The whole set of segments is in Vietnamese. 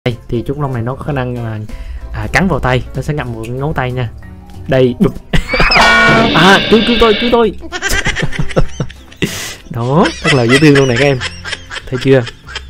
Đây thì chú khủng long này nó có khả năng là cắn vào tay, nó sẽ ngậm vào ngón tay nha. Đây đục. Cứu tôi. Đó, rất là dễ thương luôn này các em, thấy chưa?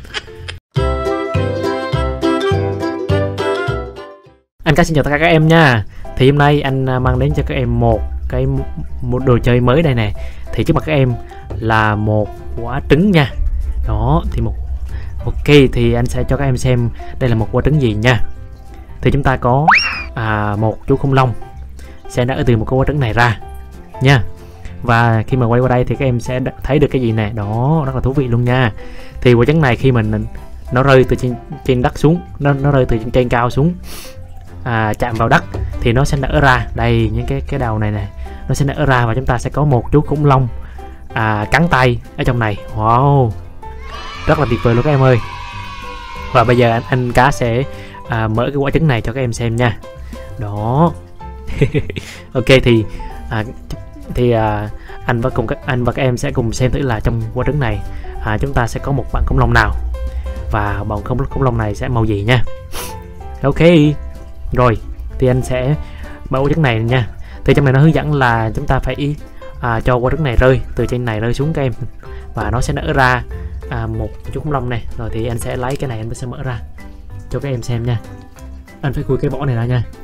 Anh Cá xin chào tất cả các em nha. Thì hôm nay anh mang đến cho các em một đồ chơi mới đây nè. Thì trước mặt các em là một quả trứng nha. Đó thì ok, thì anh sẽ cho các em xem đây là một quả trứng gì nha. Thì chúng ta có một chú khủng long sẽ nở từ một cái quả trứng này ra nha. Và khi mà quay qua đây thì các em sẽ thấy được cái gì nè, đó rất là thú vị luôn nha. Thì quả trứng này khi mình nó rơi từ trên đất xuống, nó rơi từ trên cao xuống, chạm vào đất thì nó sẽ nở ra đây, những cái đầu này nè, nó sẽ nở ra và chúng ta sẽ có một chú khủng long cắn tay ở trong này. Wow, rất là tuyệt vời luôn các em ơi. Và bây giờ anh Cá sẽ mở cái quả trứng này cho các em xem nha. Đó. Ok, thì anh và các em sẽ cùng xem thử là trong quả trứng này chúng ta sẽ có một bạn khủng long nào và bọn khủng long này sẽ màu gì nha. Ok, rồi thì anh sẽ mở quả trứng này nha. Thì trong này nó hướng dẫn là chúng ta phải cho quả trứng này rơi từ trên này rơi xuống các em, và nó sẽ nở ra một chú khủng long này. Rồi thì anh sẽ lấy cái này, anh sẽ mở ra cho các em xem nha. Anh phải khui cái vỏ này ra nha.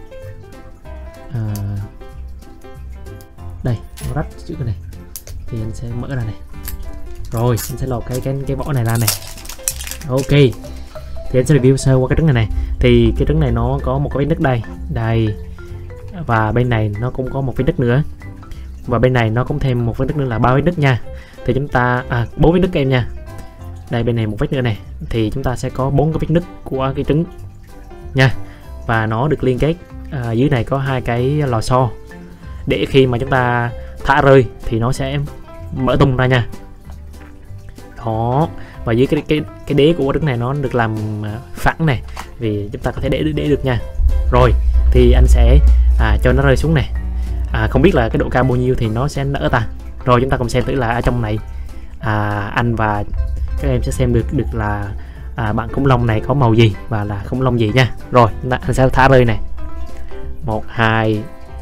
Đây, nó rách chữ này thì anh sẽ mở ra này. Rồi anh sẽ lột cái vỏ này ra này. Ok, thì anh sẽ review sơ qua cái trứng này này. Thì cái trứng này nó có một cái vết nứt đây, và bên này nó cũng có một vết nứt nữa, và bên này nó cũng thêm một vết nứt nữa là 3 vết nứt nha. Thì chúng ta 4 vết nứt em nha. Đây bên này một vết nữa này, thì chúng ta sẽ có 4 cái vết nứt của cái trứng nha. Và nó được liên kết dưới này có 2 cái lò xo để khi mà chúng ta thả rơi thì nó sẽ mở tung ra nha. Đó, và dưới cái đế của trứng này nó được làm phẳng này, vì chúng ta có thể để được nha. Rồi thì anh sẽ cho nó rơi xuống này. Không biết là cái độ cao bao nhiêu thì nó sẽ nở ta. Rồi chúng ta cùng xem thử là ở trong này anh và các em sẽ xem được là bạn khủng long này có màu gì và là khủng long gì nha. Rồi anh sẽ thả rơi này. 1, 2.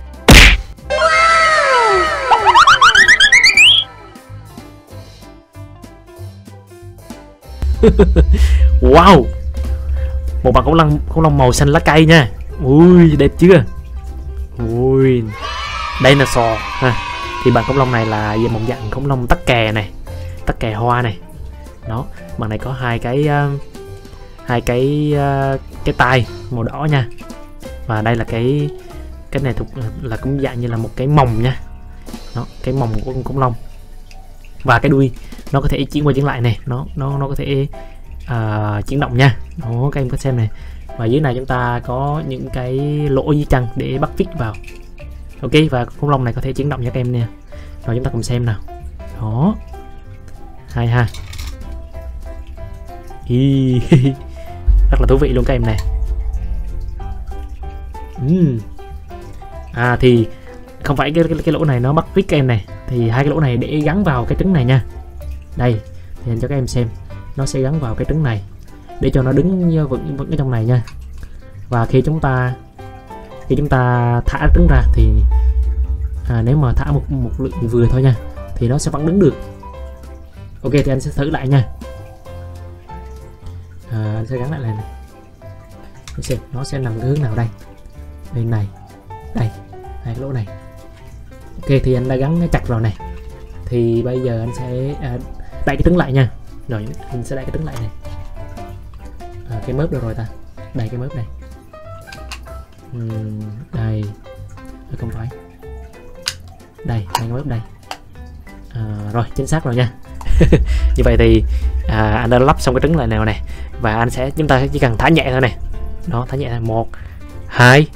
Wow, một bạn khủng long màu xanh lá cây nha. Ui đẹp chưa. Ui, đây là sò ha. Thì bạn khủng long này là về một dạng khủng long tắc kè này, tắc kè hoa này. Đó, bạn này có hai cái tai màu đỏ nha. Và đây là cái này thuộc là cũng dạng như là một cái mồng nha. Đó, cái mồng của con khủng long. Và cái đuôi nó có thể chuyển qua chuyển lại này, nó có thể chuyển động nha. Đó, các em có xem này. Và dưới này chúng ta có những cái lỗ dưới chân để bắt vít vào. Ok, và khủng long này có thể chuyển động cho các em nè. Rồi chúng ta cùng xem nào. Đó, hay ha. Rất là thú vị luôn các em này. Thì không phải cái lỗ này nó bắt vít các em này, thì 2 cái lỗ này để gắn vào cái trứng này nha. Đây thì anh cho các em xem, nó sẽ gắn vào cái trứng này để cho nó đứng vững ở trong này nha. Và khi chúng ta thả trứng ra thì nếu mà thả một lượng vừa thôi nha thì nó sẽ vẫn đứng được. Ok, thì anh sẽ thử lại nha. Anh sẽ gắn lại này. Xem nó sẽ nằm cái hướng nào đây. Bên này, đây, 2 cái lỗ này. Ok, thì anh đã gắn chặt rồi này. Thì bây giờ anh sẽ đẩy cái trứng lại nha. Rồi anh sẽ đẩy cái trứng lại này. Cái mớp đâu rồi ta? Đây cái mớp này. Đây, không phải. Đây, cái mớp đây. Rồi chính xác rồi nha. Như vậy thì anh đã lắp xong cái trứng lại nào này, và chúng ta chỉ cần thả nhẹ thôi này. Đó, thả nhẹ là 1, 2.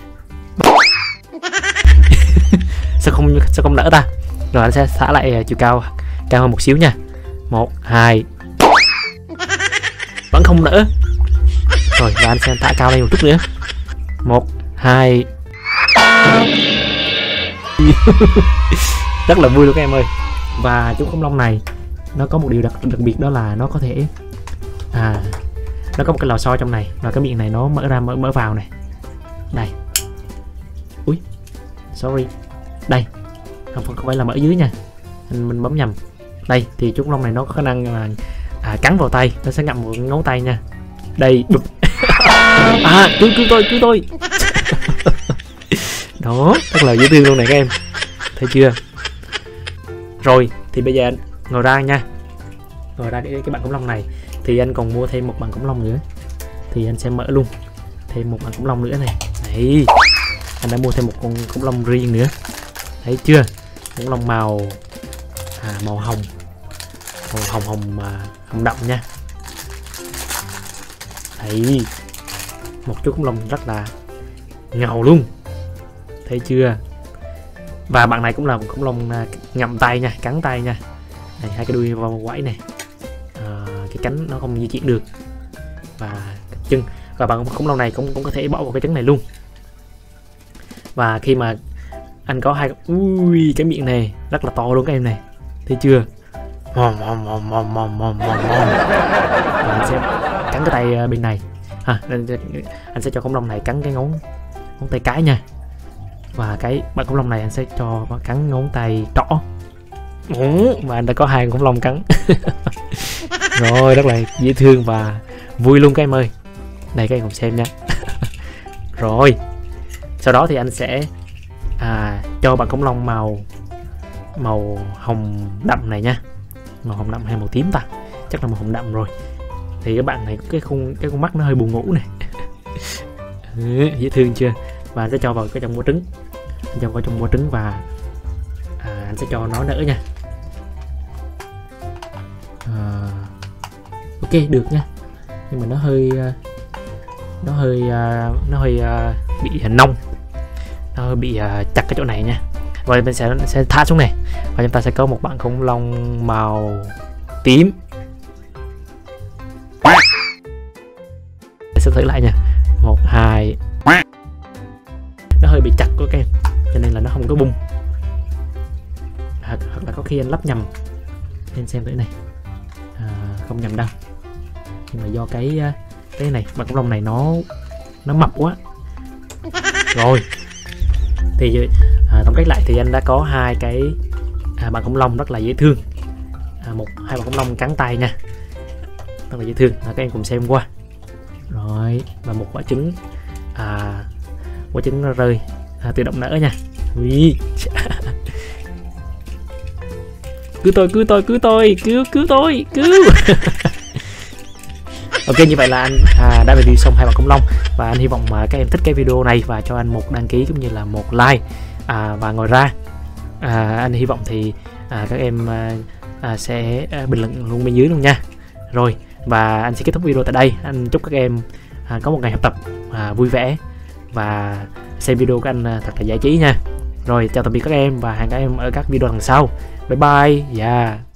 sao không nở ta. Rồi anh sẽ thả lại chiều cao hơn một xíu nha. 1, 2. Vẫn không nở. Rồi và anh sẽ thả cao lên một chút nữa. 1, 2. Rất là vui luôn các em ơi. Và chú khủng long này nó có một điều đặc biệt, đó là nó có thể nó có một cái lò xo trong này và cái miệng này nó mở ra mở vào này. Đây. Ui, sorry. Đây, không phải là mở dưới nha, mình bấm nhầm. Đây thì chú khủng long này nó có khả năng là cắn vào tay, nó sẽ ngậm vào ngón tay nha. Đây, đục. Cứu tôi. Đó, rất là dễ thương luôn này các em, thấy chưa? Rồi thì bây giờ anh ngồi ra nha, ngồi ra cái bạn khủng long này thì anh còn mua thêm một bạn khủng long nữa, thì anh sẽ mở luôn thêm một bạn khủng long nữa này. Đấy, anh đã mua thêm một con khủng long riêng nữa, thấy chưa? Khủng long màu màu hồng, hồng đậm nha. Đấy, một chú khủng long rất là ngầu luôn, thấy chưa? Và bạn này cũng là một khủng long ngậm tay nha, cắn tay nha. Này, hai cái đuôi vào quẩy này, cái cánh nó không di chuyển được, và chân. Và bạn khủng long này cũng có thể bỏ vào cái trứng này luôn. Và khi mà anh có hai, ui, cái miệng này rất là to luôn các em này, thấy chưa? Và anh sẽ cắn cái tay bên này. Anh sẽ cho khủng long này cắn cái ngón tay cái nha. Và cái bạn khủng long này anh sẽ cho cắn ngón tay trỏ. Và anh đã có hai khủng long cắn. Rồi, rất là dễ thương và vui luôn các em ơi. Đây các em cùng xem nha. Rồi, sau đó thì anh sẽ cho bạn khủng long màu hồng đậm này nha. Màu hồng đậm hay màu tím ta? Chắc là màu hồng đậm rồi. Thì các bạn này cái con mắt nó hơi buồn ngủ này. Dễ thương chưa? Và anh sẽ cho vào cái trong quả trứng. Anh cho vào trong quả trứng và anh sẽ cho nó nở nha. Ok, được nha. Nhưng mà nó hơi bị nông, nó hơi bị chặt cái chỗ này nha. Rồi mình sẽ thả xuống này và chúng ta sẽ có một bạn khủng long màu tím. Sẽ thử lại nha. 1, 2. Nó hơi bị chặt của các em, cho nên là nó không có bung, hoặc là có khi anh lắp nhầm. Em xem thử này, không nhầm đâu, nhưng mà do cái này bạn khủng long này nó mập quá. Rồi thì tổng kết lại thì anh đã có hai cái bạn khủng long rất là dễ thương, hai bạn khủng long cắn tay nha, rất là dễ thương. Các em cùng xem qua. Rồi, và một quả trứng, quả trứng nó rơi tự động nở nha. Ui. Cứu tôi. Ok, như vậy là anh đã review xong hai bạn khủng long, và anh hy vọng mà các em thích cái video này và cho anh một đăng ký cũng như là một like. Và ngoài ra anh hy vọng thì các em sẽ bình luận luôn bên dưới luôn nha. Rồi, và anh sẽ kết thúc video tại đây. Anh chúc các em có một ngày học tập vui vẻ và xem video của anh thật là giải trí nha. Rồi, chào tạm biệt các em và hẹn các em ở các video lần sau. Bye bye. Yeah.